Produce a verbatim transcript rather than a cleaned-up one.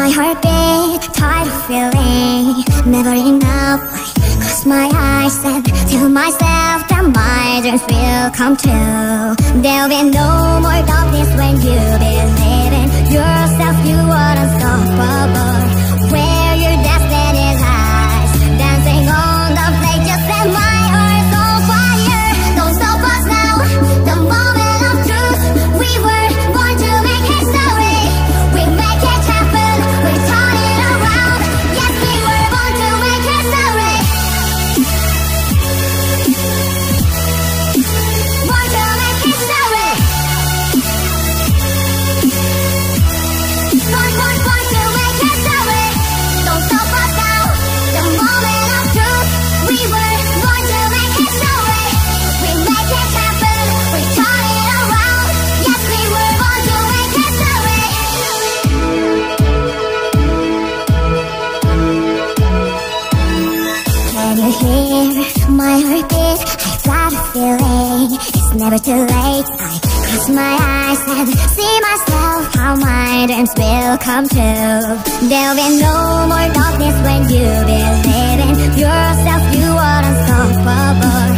My heartbeat, tired of feeling never enough. I close my eyes and tell myself that my dreams will come true. There'll be no more darkness when you believe in yourself. You are unstoppable. Where your destiny lies, dancing on the flame, just set my heart on fire. Don't stop us now, the moment of truth. We were born to make history. We make it happen, we turn it around. Yes, we were born to make history. Born to make history. Born, born, born to make history. Don't stop us now, the moment of truth. We were born to make history. We make it happen, we turn it around. Yes, we were born to make history. Can you hear my heartbeat? I've got a feeling it's never too late. I close my eyes and see myself, how my dreams will come true. There'll be no more darkness when you believe in yourself. You are unstoppable.